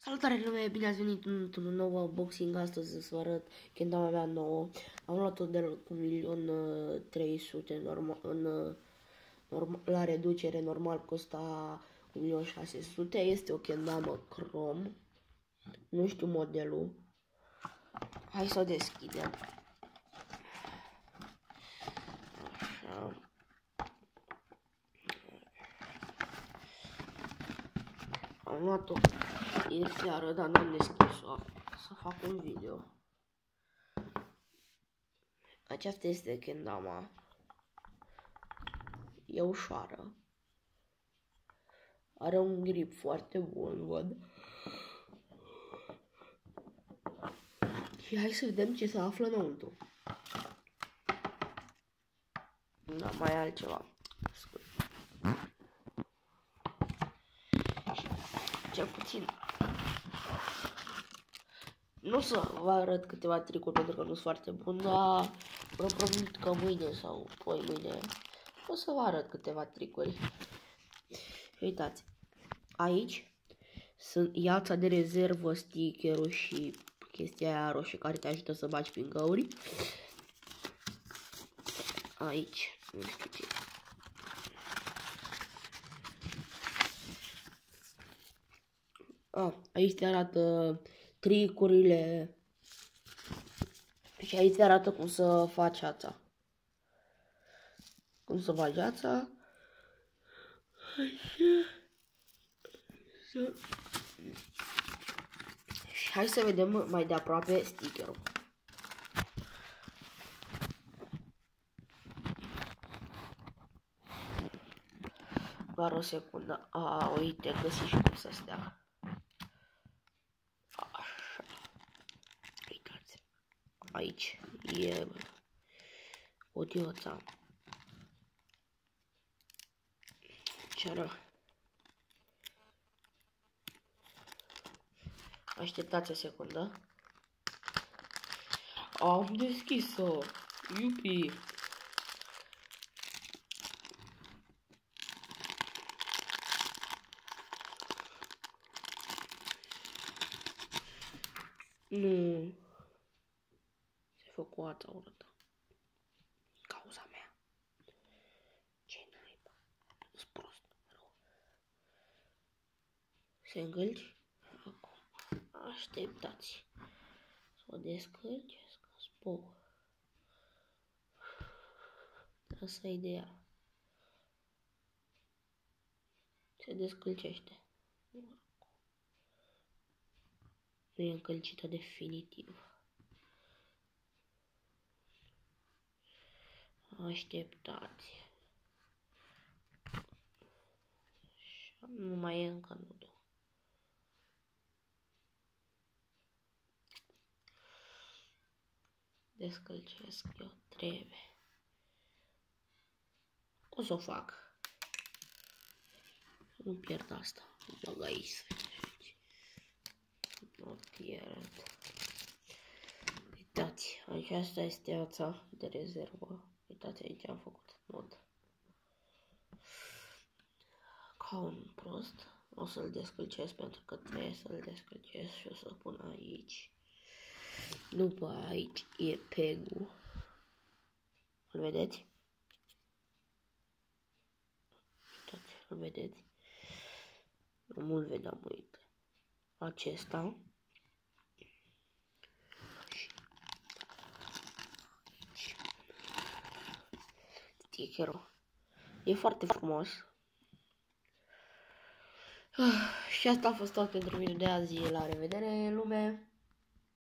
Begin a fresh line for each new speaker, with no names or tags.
Salutare lume, bine ați venit într-un nou unboxing. Astăzi să vă arăt kendama mea nouă. Am luat-o de cu 1.300.000 la reducere, normal costa 1.600.000. Este o kendama chrome. Nu știu modelul. Hai să o deschidem. Așa. Am luat-o ieri seară, dar n-am deschis-o să fac un video. Aceasta este kendama. E ușoară. Are un grip foarte bun, văd. Și hai să vedem ce se află înăuntru. Da, mai altceva. Cel puțin. Nu o să vă arăt câteva tricuri pentru că nu sunt foarte bun, dar vă promit că mâine sau poi mâine o să vă arăt câteva tricuri. Uitați, aici sunt iața de rezervă, stickerul și chestia aia roșie care te ajută să bagi prin găuri. Aici, nu știu ce. Aici te arată tricurile și aici te arată cum să faci ața. Cum să faci ața. Și hai să vedem mai de aproape stickerul. Doar o secundă. Uite, găsi și cum să stea. Așa. Uitați. Aici e odioța. Ce-ară? Așteptați o secundă. Am deschis-o. Iupi. Nu. Se făcut ața urâtă. Cauza mea. Ce naiba? Sunt prost. Se îngălci? Acum. Așteptați. Să o descălcesc. Spou. Trebuie să ai de ea. Se descălcește. Nu e încălcită definitiv. Așteptați. Nu mai e încă nudul. Descălcesc eu, trebuie. O să o fac. Nu pierd asta. Bag aici. Nu pierd. Uitați, aceasta este ața de rezervă. Uitați, aici am făcut nod. Ca un prost. O să-l descălcesc pentru că trebuie să-l descălcesc și o să-l pun aici. După aici e pegul. Îl vedeți? Uitați, îl vedeți? Nu mult vedeam, uite. Acesta. Stickerul. E foarte frumos. Și asta a fost tot pentru video de azi. La revedere, lume!